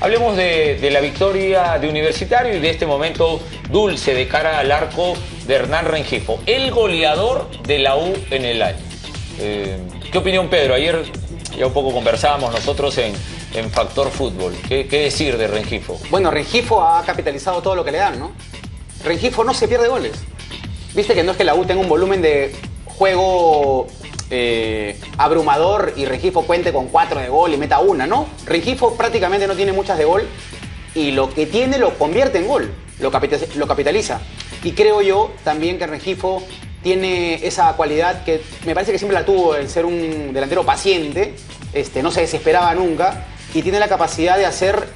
Hablemos de la victoria de Universitario y de este momento dulce de cara al arco de Hernán Rengifo, el goleador de la U en el año. ¿Qué opinión, Pedro? Ayer ya un poco conversábamos nosotros en Factor Fútbol. ¿Qué decir de Rengifo? Bueno, Rengifo ha capitalizado todo lo que le dan, ¿no? Rengifo no se pierde goles. Viste que no es que la U tenga un volumen de juego abrumador y Rengifo cuente con 4 de gol y meta una, ¿no? Rengifo prácticamente no tiene muchas de gol y lo que tiene lo convierte en gol, lo capitaliza. Y creo yo también que Rengifo tiene esa cualidad que me parece que siempre la tuvo, el ser un delantero paciente, no se desesperaba nunca y tiene la capacidad de hacer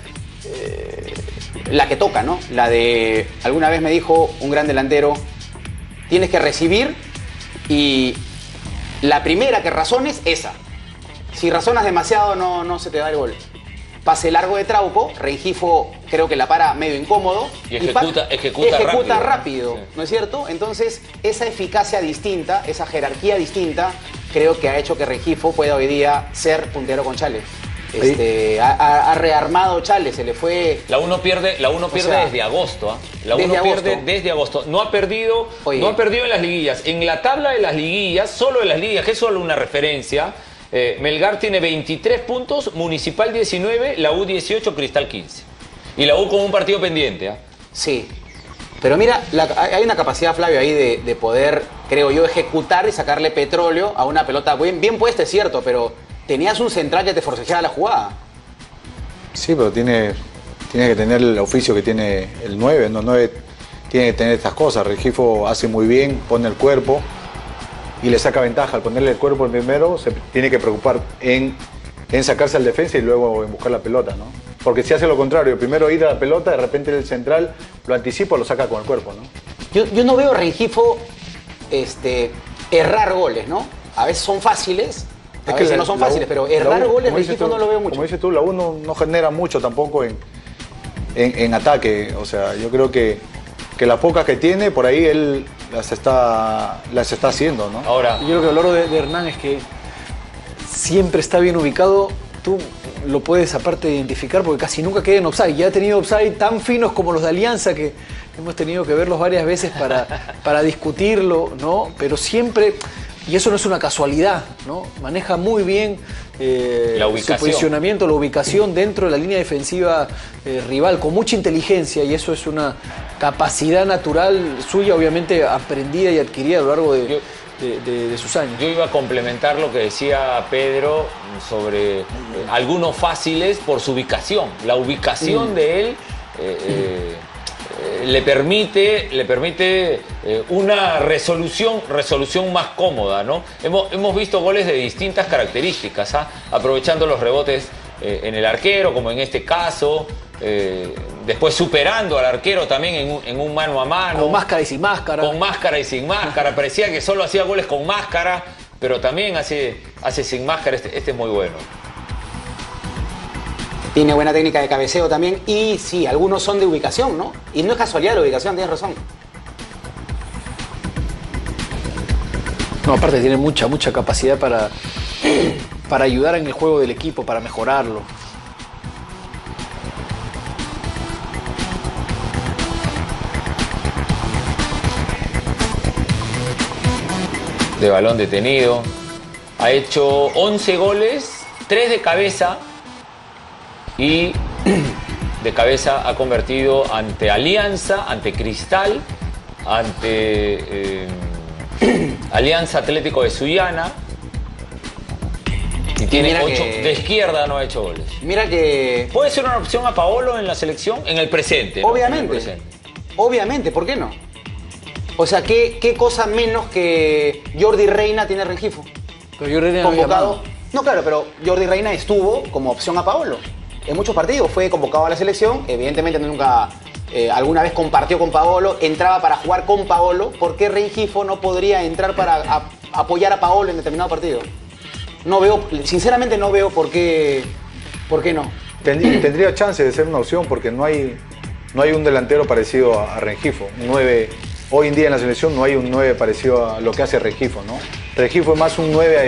la que toca, ¿no? La de, alguna vez me dijo un gran delantero, tienes que recibir y la primera que razones, esa. Si razonas demasiado no se te da el gol. Pase largo de Trauco, Rengifo creo que la para medio incómodo. Y ejecuta rápido, sí. ¿No es cierto? Entonces, esa eficacia distinta, esa jerarquía distinta, creo que ha hecho que Rengifo pueda hoy día ser puntero con Chale. Ha rearmado Chale, se le fue... La U no pierde desde agosto, ¿eh? La U no pierde desde agosto. No ha perdido en las liguillas. En la tabla de las liguillas, solo de las liguillas, que es solo una referencia, Melgar tiene 23 puntos, Municipal 19, la U 18, Cristal 15. Y la U con un partido pendiente, ¿eh? Sí. Pero mira, hay una capacidad, Flavio, ahí de poder, creo yo, ejecutar y sacarle petróleo a una pelota bien puesta, es cierto, pero tenías un central que te forcejeaba la jugada. Sí, pero tiene que tener el oficio que tiene el 9, ¿no? 9 tiene que tener estas cosas. Rengifo hace muy bien, pone el cuerpo y le saca ventaja. Al ponerle el cuerpo el primero, se tiene que preocupar en sacarse al defensa y luego en buscar la pelota, ¿no? Porque si hace lo contrario, primero ir a la pelota, de repente el central lo anticipa o lo saca con el cuerpo, ¿no? Yo no veo a Rengifo errar goles, ¿no? A veces son fáciles, a veces no son fáciles, pero errar goles Rengifo no lo veo mucho. Como dices tú, la U no genera mucho tampoco en ataque. O sea, yo creo que las pocas que tiene, por ahí él las está haciendo, ¿no? Ahora, yo creo que lo logro de Hernán es que siempre está bien ubicado. Tú lo puedes aparte identificar porque casi nunca queda en offside. Ya ha tenido offside tan finos como los de Alianza que hemos tenido que verlos varias veces para discutirlo, ¿no? Pero siempre, y eso no es una casualidad, ¿no? Maneja muy bien su posicionamiento, la ubicación dentro de la línea defensiva rival, con mucha inteligencia, y eso es una capacidad natural suya, obviamente aprendida y adquirida a lo largo de sus años. Yo iba a complementar lo que decía Pedro sobre algunos fáciles por su ubicación. La ubicación de él le permite una resolución más cómoda, ¿no? Hemos visto goles de distintas características, ¿ah? Aprovechando los rebotes en el arquero, como en este caso. Después superando al arquero también en un mano a mano. Con máscara y sin máscara. Con máscara y sin máscara. Parecía que solo hacía goles con máscara, pero también hace sin máscara. Este es muy bueno. Tiene buena técnica de cabeceo también. Y sí, algunos son de ubicación, ¿no? Y no es casualidad la ubicación, tienes razón. No, aparte tiene mucha capacidad para ayudar en el juego del equipo, para mejorarlo. De balón detenido. Ha hecho 11 goles, 3 de cabeza. Y de cabeza ha convertido ante Alianza, ante Cristal, ante Alianza Atlético de Sullana. Y tiene 8 de izquierda, no ha hecho goles. Mira que... ¿Puede ser una opción a Paolo en la selección? En el presente, ¿no? Obviamente. En el presente. Obviamente, ¿por qué no? O sea, ¿qué cosa menos que Jordi Reina tiene Rengifo? Pero Jordi Reina convocado. No, claro, pero Jordi Reina estuvo como opción a Paolo. En muchos partidos fue convocado a la selección. Evidentemente nunca, alguna vez compartió con Paolo, entraba para jugar con Paolo. ¿Por qué Rengifo no podría entrar para apoyar a Paolo en determinado partido? No veo, sinceramente no veo por qué no. Tendría chance de ser una opción porque no hay un delantero parecido a Rengifo. Un 9, hoy en día en la selección no hay un 9 parecido a lo que hace Rengifo, ¿no? Rengifo es más un 9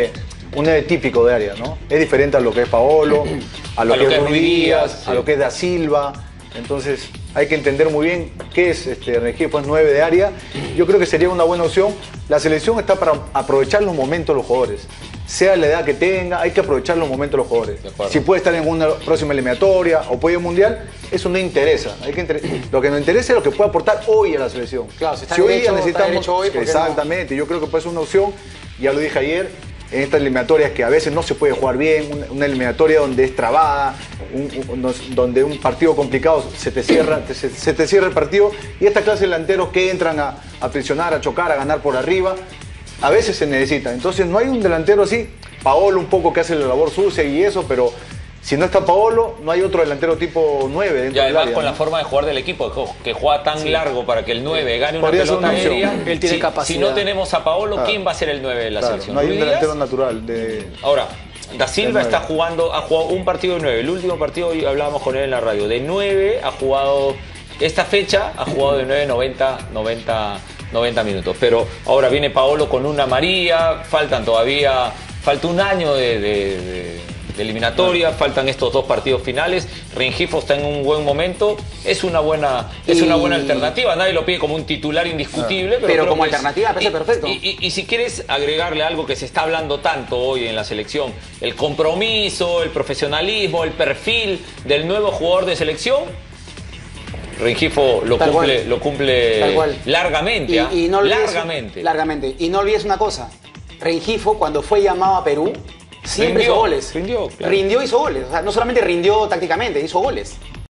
un 9 típico de área, ¿no? Es diferente a lo que es Paolo, a lo que es Ruiz Díaz, a lo que es Da Silva. Entonces hay que entender muy bien qué es Rengifo, es 9 de área. Yo creo que sería una buena opción. La selección está para aprovechar los momentos de los jugadores. Sea la edad que tenga, hay que aprovechar los momentos de los jugadores. Si puede estar en una próxima eliminatoria o puede ir mundial, eso no interesa. Lo que nos interesa es lo que puede aportar hoy a la selección. Claro, si hoy día necesitamos hoy, exactamente, yo creo que puede ser una opción, ya lo dije ayer, en estas eliminatorias que a veces no se puede jugar bien, una eliminatoria donde es trabada, donde un partido complicado se te cierra el partido, y esta clase de delanteros que entran a presionar, a chocar, a ganar por arriba, a veces se necesita. Entonces no hay un delantero así, Paolo un poco que hace la labor sucia y eso, pero si no está Paolo, no hay otro delantero tipo 9 dentro y además del área, con ¿no? la forma de jugar del equipo, que juega tan largo para que el 9 gane una pelota aérea. Él tiene capacidad. Si no tenemos a Paolo, ¿quién va a ser el 9 de la selección? No hay un ¿Ruiz delantero Díaz? natural. Ahora, Da Silva ha jugado un partido de 9. El último partido, hoy hablábamos con él en la radio, de 9 ha jugado, esta fecha ha jugado de 9 90 minutos. Pero ahora viene Paolo con una amarilla, falta un año de eliminatoria, faltan estos 2 partidos finales. Rengifo está en un buen momento, es una buena alternativa. Nadie lo pide como un titular indiscutible, pero como alternativa parece perfecto. Y si quieres agregarle algo que se está hablando tanto hoy en la selección, el compromiso, el profesionalismo, el perfil del nuevo jugador de selección, Rengifo lo cumple largamente. Largamente. Y no olvides una cosa, Rengifo cuando fue llamado a Perú, siempre hizo goles. Rindió, hizo goles. O sea, no solamente rindió tácticamente, hizo goles.